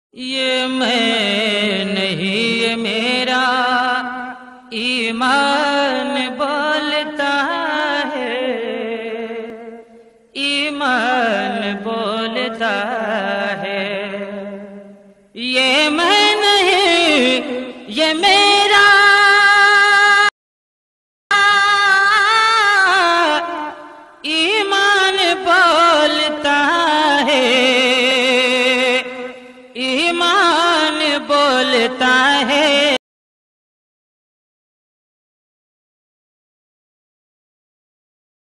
ये मैं नहीं, ये मेरा ईमान बोलता है, ईमान बोलता है। ये मैं नहीं, ये मेरा ईमान बोलता है, ईमान बोलता